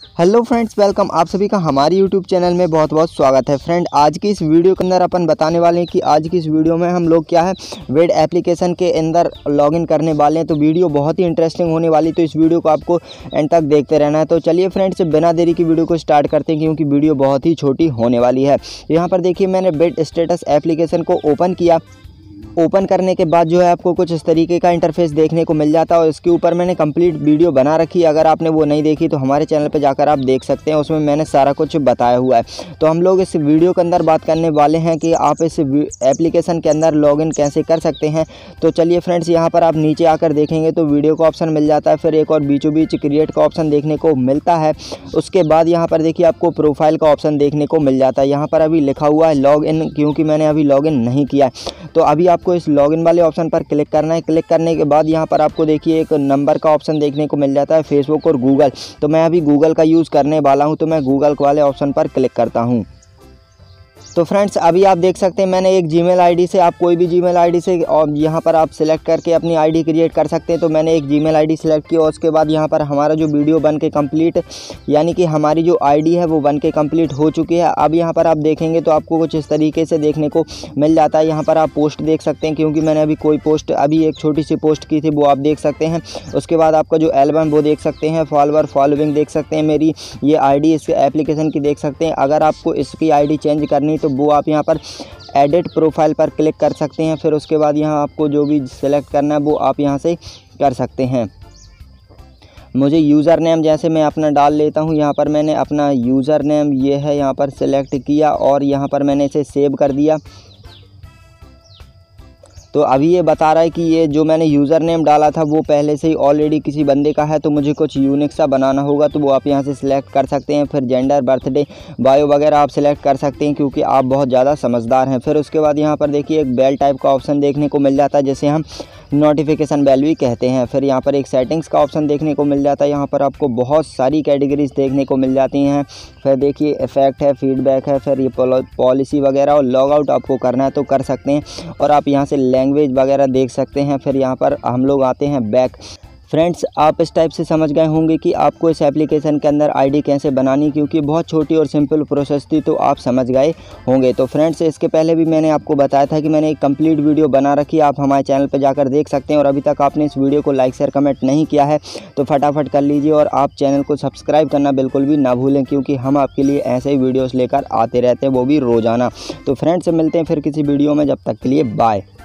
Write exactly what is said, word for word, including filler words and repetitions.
Hello friends, welcome. आप सभी का हमारे यूट्यूब चैनल में बहुत बहुत स्वागत है। फ्रेंड, आज की इस वीडियो के अंदर अपन बताने वाले हैं कि आज की इस वीडियो में हम लोग क्या है वेड एप्लीकेशन के अंदर लॉगिन करने वाले हैं। तो वीडियो बहुत ही इंटरेस्टिंग होने वाली, तो इस वीडियो को आपको एंड तक देखते रहना है। तो चलिए फ्रेंड्स, बिना देरी की वीडियो को स्टार्ट करते हैं क्योंकि वीडियो बहुत ही छोटी होने वाली है। यहाँ पर देखिए, मैंने वेड स्टेटस एप्लीकेशन को ओपन किया। ओपन करने के बाद जो है आपको कुछ इस तरीके का इंटरफेस देखने को मिल जाता है और इसके ऊपर मैंने कंप्लीट वीडियो बना रखी है। अगर आपने वो नहीं देखी तो हमारे चैनल पे जाकर आप देख सकते हैं, उसमें मैंने सारा कुछ बताया हुआ है। तो हम लोग इस वीडियो के अंदर बात करने वाले हैं कि आप इस एप्लीकेशन के अंदर लॉगिन कैसे कर सकते हैं। तो चलिए फ्रेंड्स, यहाँ पर आप नीचे आकर देखेंगे तो वीडियो का ऑप्शन मिल जाता है, फिर एक और बीचों बीच क्रिएट का ऑप्शन देखने को मिलता है। उसके बाद यहाँ पर देखिए आपको प्रोफाइल का ऑप्शन देखने को मिल जाता है। यहाँ पर अभी लिखा हुआ है लॉग इन, क्योंकि मैंने अभी लॉग इन नहीं किया है। तो अभी आपको इस लॉगिन वाले ऑप्शन पर क्लिक करना है। क्लिक करने के बाद यहाँ पर आपको देखिए एक नंबर का ऑप्शन देखने को मिल जाता है, फेसबुक और गूगल। तो मैं अभी गूगल का यूज़ करने वाला हूँ, तो मैं गूगल वाले ऑप्शन पर क्लिक करता हूँ। तो फ्रेंड्स, अभी आप देख सकते हैं मैंने एक जीमेल आईडी से, आप कोई भी जीमेल आईडी से और यहाँ पर आप सिलेक्ट करके अपनी आईडी क्रिएट कर सकते हैं। तो मैंने एक जीमेल आईडी सिलेक्ट की और उसके बाद यहाँ पर हमारा जो वीडियो बन के कम्प्लीट, यानी कि हमारी जो आईडी है वो बन के कम्प्लीट हो चुकी है। अब यहाँ पर आप देखेंगे तो आपको कुछ इस तरीके से देखने को मिल जाता है। यहाँ पर आप पोस्ट देख सकते हैं, क्योंकि मैंने अभी कोई पोस्ट, अभी एक छोटी सी पोस्ट की थी, वो आप देख सकते हैं। उसके बाद आपका जो एल्बम वो देख सकते हैं, फॉलोअर फॉलोइंग देख सकते हैं, मेरी ये आईडी इस एप्लीकेशन की देख सकते हैं। अगर आपको इसकी आईडी चेंज करनी तो वो आप यहाँ पर एडिट प्रोफाइल पर क्लिक कर सकते हैं। फिर उसके बाद यहाँ आपको जो भी सिलेक्ट करना है वो आप यहाँ से कर सकते हैं। मुझे यूज़र नेम जैसे मैं अपना डाल लेता हूँ। यहाँ पर मैंने अपना यूज़र नेम ये है यहाँ पर सिलेक्ट किया और यहाँ पर मैंने इसे सेव कर दिया। तो अभी ये बता रहा है कि ये जो मैंने यूज़र नेम डाला था वो पहले से ही ऑलरेडी किसी बंदे का है, तो मुझे कुछ यूनिक सा बनाना होगा। तो वो आप यहाँ से सिलेक्ट कर सकते हैं। फिर जेंडर, बर्थडे, बायो वगैरह आप सिलेक्ट कर सकते हैं, क्योंकि आप बहुत ज़्यादा समझदार हैं। फिर उसके बाद यहाँ पर देखिए एक बेल टाइप का ऑप्शन देखने को मिल जाता है, जैसे हम नोटिफिकेशन बेल भी कहते हैं। फिर यहाँ पर एक सेटिंग्स का ऑप्शन देखने को मिल जाता है। यहाँ पर आपको बहुत सारी कैटेगरीज देखने को मिल जाती हैं। फिर देखिए इफेक्ट है, फीडबैक है, फिर ये पॉलिसी वगैरह और लॉग आउट आपको करना है तो कर सकते हैं। और आप यहाँ से लैंग्वेज वगैरह देख सकते हैं। फिर यहाँ पर हम लोग आते हैं बैक। फ्रेंड्स, आप इस टाइप से समझ गए होंगे कि आपको इस एप्लीकेशन के अंदर आईडी कैसे बनानी, क्योंकि बहुत छोटी और सिंपल प्रोसेस थी, तो आप समझ गए होंगे। तो फ्रेंड्स, इसके पहले भी मैंने आपको बताया था कि मैंने एक कंप्लीट वीडियो बना रखी है, आप हमारे चैनल पर जाकर देख सकते हैं। और अभी तक आपने इस वीडियो को लाइक शेयर कमेंट नहीं किया है तो फटाफट कर लीजिए और आप चैनल को सब्सक्राइब करना बिल्कुल भी ना भूलें, क्योंकि हम आपके लिए ऐसे ही वीडियोज़ लेकर आते रहते हैं, वो भी रोज़ाना। तो फ्रेंड्स, मिलते हैं फिर किसी वीडियो में, जब तक के लिए बाय।